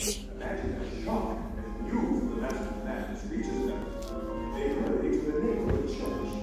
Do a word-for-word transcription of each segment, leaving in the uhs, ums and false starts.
Imagine their shock as the news of the Master's madness reaches them. They hurry to the neighboring church.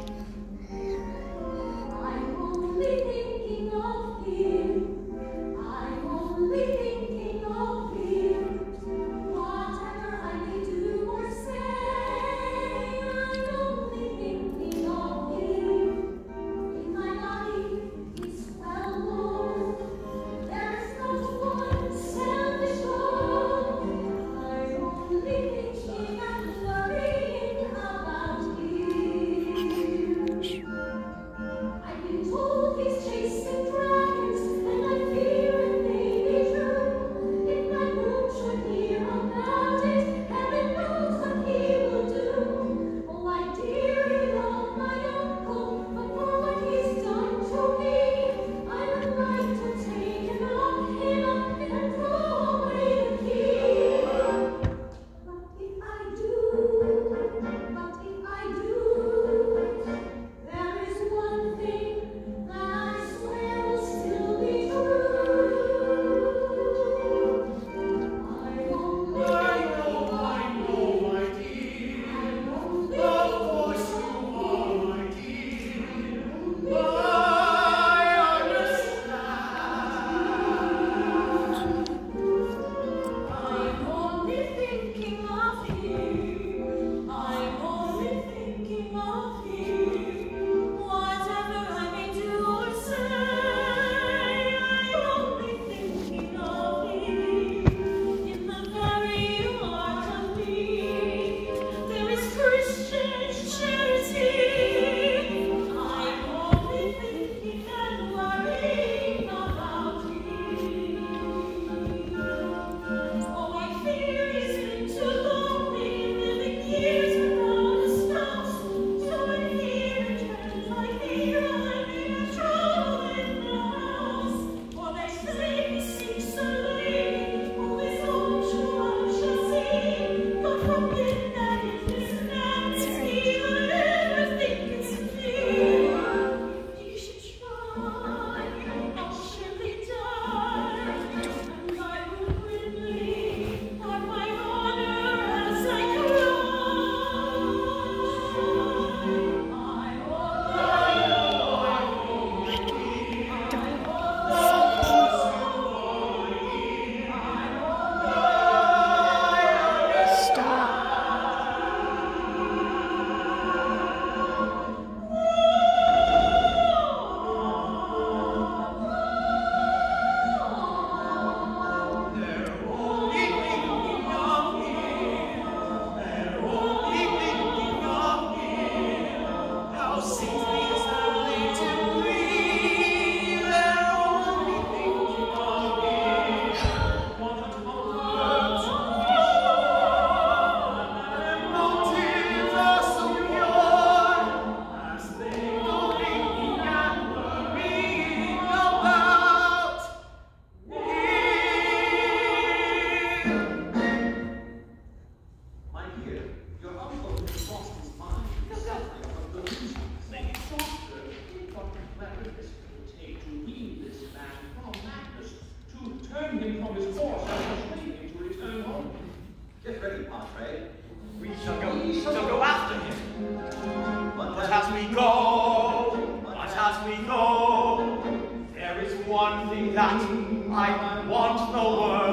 I'm only thinking of him. I'm only thinking of him. Whatever I may do or say, I'm only thinking of him. In my life, he's well known. There's not one selfish one. I'm only thinking and worrying about him. I've been told he's chasing dragons, and I fear it may be true. If my room should hear about it, heaven knows what he will do. Oh, I dearly love my uncle, but for what he's done to me, I would like to take him up, him up, and throw away the key. But if I do, but if I do, there is one thing that I swear will still be true. I'm only I know, I know, my dear. I'm only Of course you are, my dear. I understand. I'm only thinking of him. I'm only thinking of him. Whatever I may do or say, I'm only thinking of him. In the very heart of me, there is Christian charity. I'm only thinking and worrying about him. Oh, I fear he's been too lonely, living years without a spouse. So when he returns, I fear I may have trouble in the house. For they say he seeks a lady who is all true and shall see. God forbid that in his madness he would ever think it's a thing. He should try, I'll surely die, and I will grimly guard my honor as I cry. They're only thinking of him. They're only thinking of him. How sweetly is that to breathe. They're only thinking of him. What a comfort to be sure their motives are so pure as they go thinking and worrying about My dear, your uncle has lost his mind. Suffering from delusions. Lady Foster, what clever this will take to wean this man from madness, to turn him from his course and persuade him to return home. Get ready, Padre. We shall go, we shall go after him. But But as we go, but as we go, there is one thing that I want the world